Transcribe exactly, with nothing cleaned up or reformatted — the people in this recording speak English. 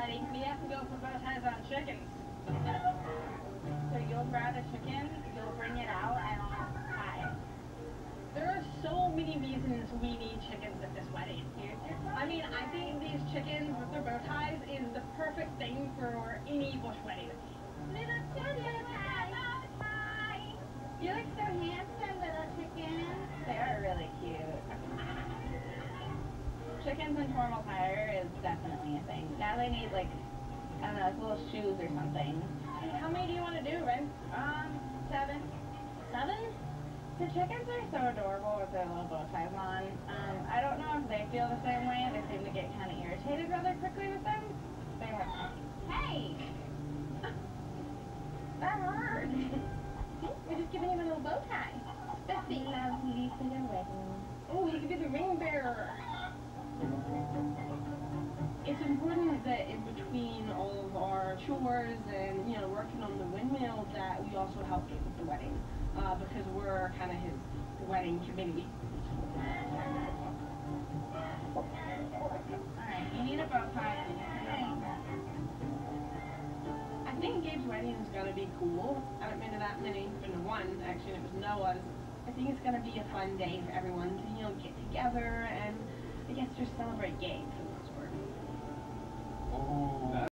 wedding, we have to go for bow ties on chickens. So you'll grab a chicken, you'll bring it out, and I'll tie it. There are so many reasons we need chickens at this wedding. I mean, I think these chickens with their bow ties is the perfect thing for any bush wedding. Little chicken, bow tie. You look so handsome, little chicken. They are really cute. Chickens and formal attire is definitely a thing. Now they need, like, I don't know, like little shoes or something. How many do you want to do, Ren? Um, seven. Seven? The chickens are so adorable with their little bow ties on. Um, I don't know if they feel the same way. They seem to get kind of irritated rather quickly with them. They have... Hey! That hurt! We're just giving him a little bow tie. Spiffy. Lovely for the wedding. Oh, he could be the ring bearer. It's important that in between all of our chores and, you know, working on the windmill that we also help him with the wedding, uh, because we're kind of his wedding committee. Alright, you need a bow tie. I think Gabe's wedding is going to be cool. I haven't been to that many. I've been to one, actually, and it was Noah's. I think it's going to be a fun day for everyone to, you know, get together and I guess just celebrate Gabe for the most part. Oh.